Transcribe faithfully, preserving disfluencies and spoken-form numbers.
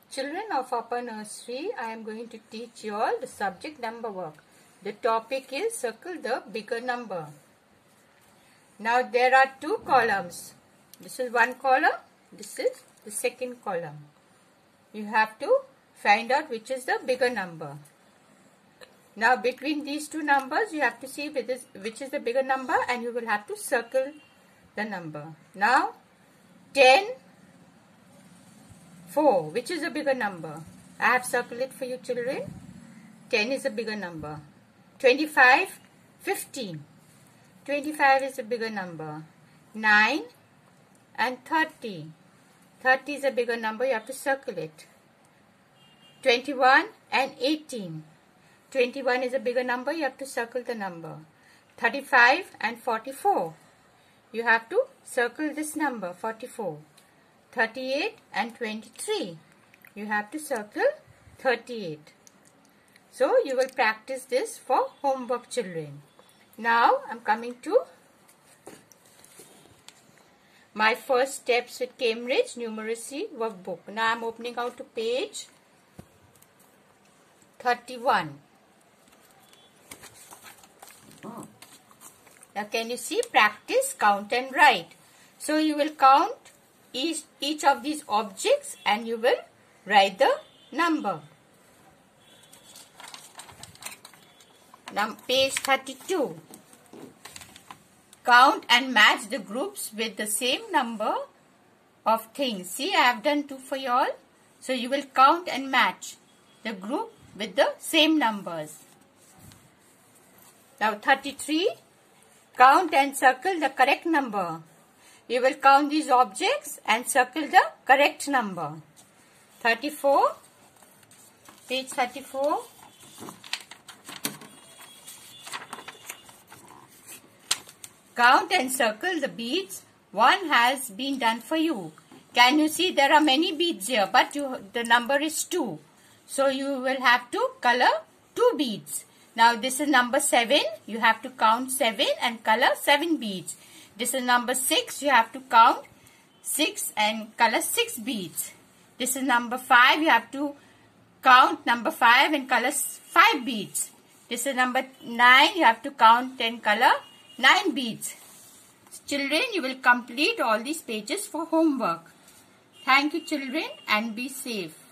Children of upper nursery, I am going to teach you all the subject number work. The topic is circle the bigger number. Now there are two columns. This is one column, this is the second column. You have to find out which is the bigger number. Now between these two numbers you have to see which is, which is the bigger number, and you will have to circle the number. Now ten, four, which is a bigger number? I have circled it for you children. ten is a bigger number. twenty-five, fifteen. twenty-five is a bigger number. nine and thirty. thirty is a bigger number, you have to circle it. twenty-one and eighteen. twenty-one is a bigger number, you have to circle the number. thirty-five and forty-four. You have to circle this number, forty-four. thirty-eight and twenty-three. You have to circle thirty-eight. So you will practice this for homework, children. Now I am coming to my first steps with Cambridge numeracy workbook. Now I am opening out to page thirty-one. Now can you see? Practice, count and write. So you will count each, each of these objects and you will write the number. Now page thirty-two. Count and match the groups with the same number of things. See, I have done two for you all. So you will count and match the group with the same numbers. Now thirty-three. Count and circle the correct number. You will count these objects and circle the correct number. thirty-four. Page thirty-four. Count and circle the beads. One has been done for you. Can you see there are many beads here, but you, the number is two. So you will have to color two beads. Now this is number seven. You have to count seven and color seven beads. This is number six. You have to count six and color six beads. This is number five. You have to count number five and color five beads. This is number nine. You have to count and color nine beads. Children, you will complete all these pages for homework. Thank you children, and be safe.